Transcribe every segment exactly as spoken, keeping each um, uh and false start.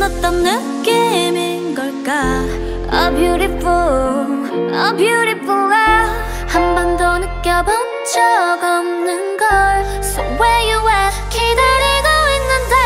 어떤 느낌인 걸까? A beautiful, a beautiful love. 한 번도 느껴본 적 없는 걸. So where you at? 기다리고 있는데.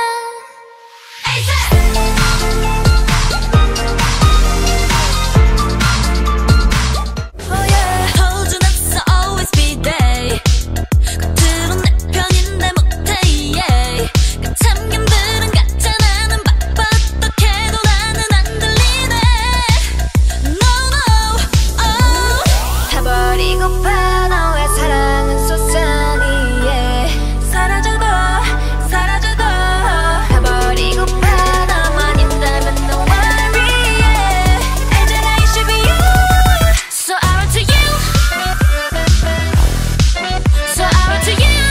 Oh yeah. Told you not to always be there. 겉으론 내 편인데 못해 yeah. 참견들은 가짜 나는 바빠 어떡해도 나는 안 들리네. No no oh. 타버리고파 너의 사랑은 솟아니 yeah. 사라져도 사라져도 타버리고파 너만 있다면 no worry yeah. 알잖아 it should be you. So I run to you. So I run to you.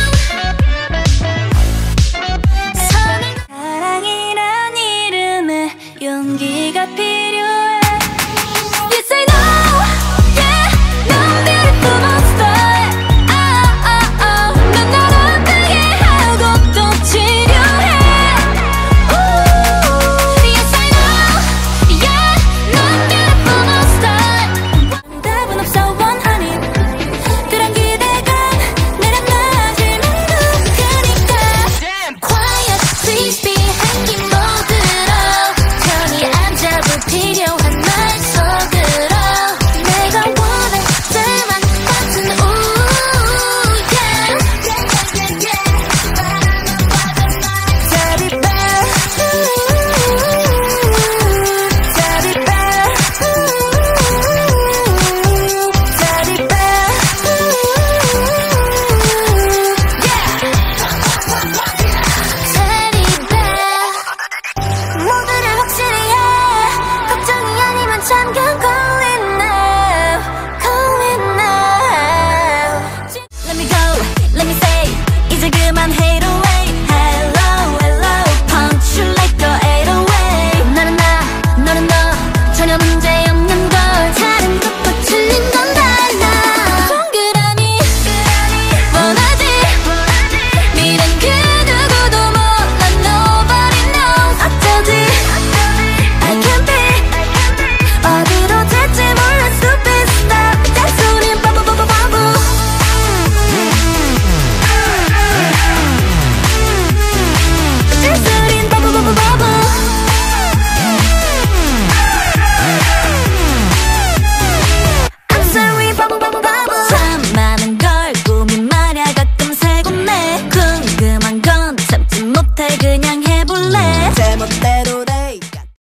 사랑이란 이름에 용기가 필요해. You say no, yeah, 넌 beautiful monster. Oh, oh, oh. 넌 날 아프게 하고 또 치료해. Ooh, yes I know, yeah, 넌 beautiful monster. 답은 없어 원하니 그런 기대감 내려 맞으면 높으니까. Quiet, please be 행긴 모드로 편히 앉아 불필요한 말 속으로 내가 원할 때만 같은 ooh yeah. 자비바 자비바 자비바 모두를 확실히 해. 걱정이 아니면 참견